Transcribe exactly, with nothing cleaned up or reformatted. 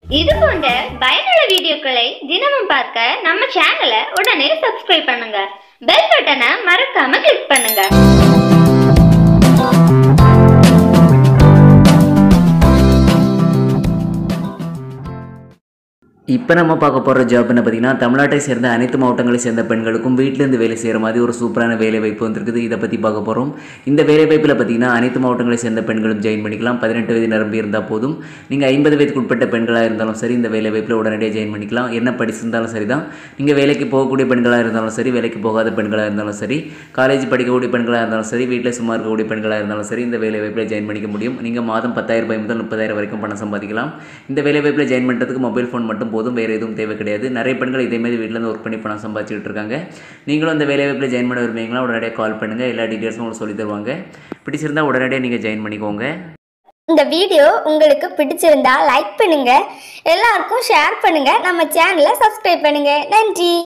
இது போன்ற பயனுள்ள வீடியோக்களை தினமும் பார்க்க நம்ம சேனலை உடனே சப்ஸ்கிரைப் பண்ணுங்க. பெல் பட்டனை மறக்காம கிளிக் பண்ணுங்க. இப்போ நம்ம பார்க்க போகிற ஜாப் என்ன பார்த்தீங்கன்னா, தமிழ்நாட்டை சேர்ந்த அனைத்து மாவட்டங்களை சேர்ந்த பெண்களுக்கும் வீட்டிலேருந்து வேலை செய்கிற மாதிரி ஒரு சூப்பரான வேலை வாய்ப்பு வந்திருக்குது. இதை பற்றி பார்க்க போகிறோம். இந்த வேலை வாய்ப்பில் பார்த்தீங்கன்னா அனைத்து மாவட்டங்களை சேர்ந்த பெண்களும் ஜாயின் பண்ணிக்கலாம். பதினெட்டு வயது நிரம்பி இருந்தால் போதும். நீங்கள் ஐம்பது வயதுக்கு உட்பட்ட பெண்களாக இருந்தாலும் சரி இந்த வேலை வாய்ப்பில் உடனடியாக ஜாயின் பண்ணிக்கலாம். என்ன படிச்சிருந்தாலும் சரி தான். நீங்கள் வேலைக்கு போகக்கூடிய பெண்களாக இருந்தாலும் சரி, வேலைக்கு போகாத பெண்களாக இருந்தாலும் சரி, காலேஜ் படிக்கக்கூடிய பெண்களாக இருந்தாலும் சரி, வீட்டில் சும்மா இருக்கக்கூடிய பெண்களாக இருந்தாலும் சரி இந்த வேலை வாய்ப்பில் ஜாயின் பண்ணிக்க முடியும். நீங்கள் மாதம் பத்தாயிரம் ரூபாய் முதல் முப்பதாயிரம் வரைக்கும் பணம் சம்பாதிக்கலாம். இந்த வேலை வாய்ப்பில் ஜாயின் பண்ணுறதுக்கு மொபைல் ஃபோன் மட்டும் போதும், வேறு எதுவும் தேவை கிடையாது. நிறைய பெண்கள் இதே மாதிரி வீட்டிலேருந்து ஒர்க் பண்ணி பணம் சம்பாதிச்சுட்டு இருக்காங்க. நீங்களும் அந்த வேலை வாய்ப்பில் ஜாயின் பண்ண விரும்புவீங்களா? உடனடியாக கால் பண்ணுங்கள். எல்லா டீட்டெயில்ஸும் உங்களுக்கு சொல்லி தருவாங்க. பிடிச்சிருந்தால் உடனடியாக நீங்கள் ஜாயின் பண்ணிக்கோங்க. இந்த வீடியோ உங்களுக்கு பிடிச்சிருந்தா லைக் பண்ணுங்க, எல்லாருக்கும் ஷேர் பண்ணுங்க, நம்ம சேனலை சப்ஸ்கிரைப் பண்ணுங்க. நன்றி.